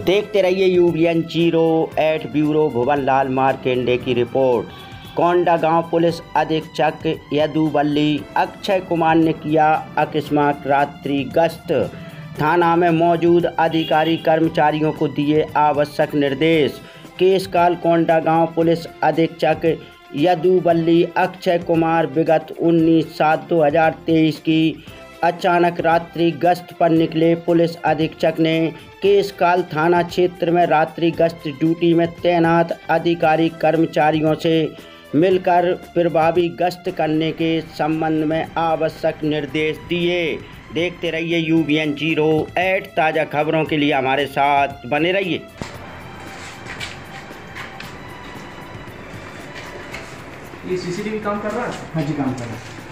देखते रहिए UBN 08 bureau Bhuvanlal Markande की रिपोर्ट। कोंडागांव पुलिस अधीक्षक यदुवल्ली अक्षय कुमार ने किया अकस्मात रात्रि गश्त। थाना में मौजूद अधिकारी कर्मचारियों को दिए आवश्यक निर्देश। केसकाल कोंडागांव पुलिस अधीक्षक यदुवल्ली अक्षय कुमार विगत 19/7/2023 की अचानक रात्रि गश्त पर निकले। पुलिस अधीक्षक ने केसकाल थाना क्षेत्र में रात्रि गश्त ड्यूटी में तैनात अधिकारी कर्मचारियों से मिलकर प्रभावी गश्त करने के संबंध में आवश्यक निर्देश दिए। देखते रहिए यूबीएन 08। ताज़ा खबरों के लिए हमारे साथ बने रहिए। ये सीसीटीवी काम कर रहा है? हाँ जी, काम कर रहा है।